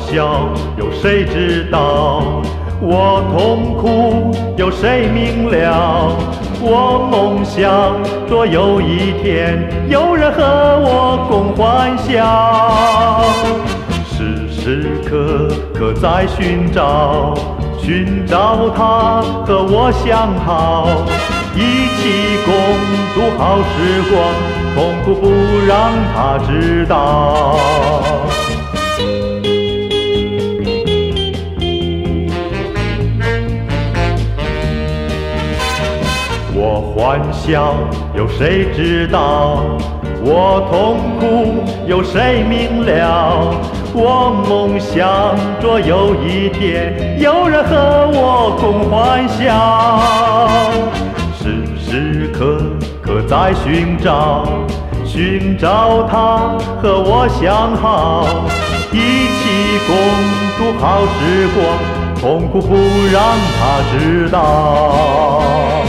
笑，有谁知道？我痛苦，有谁明了？我梦想着有一天有人和我共欢笑，时时刻刻在寻找他和我相好，一起共度好时光，痛苦不让他知道。我欢笑，有谁知道？我痛苦，有谁明了？我梦想着有一天有人和我共欢笑，时时刻刻在寻找他和我相好，一起共度好时光，痛苦不让他知道。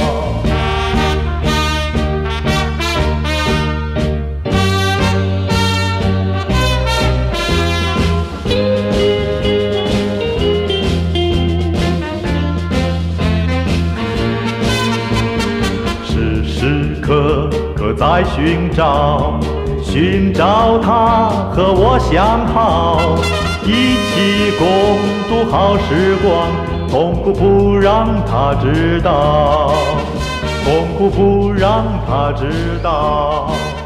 时刻刻在寻找他和我相好，一起共度好时光，痛苦不让他知道，痛苦不让他知道。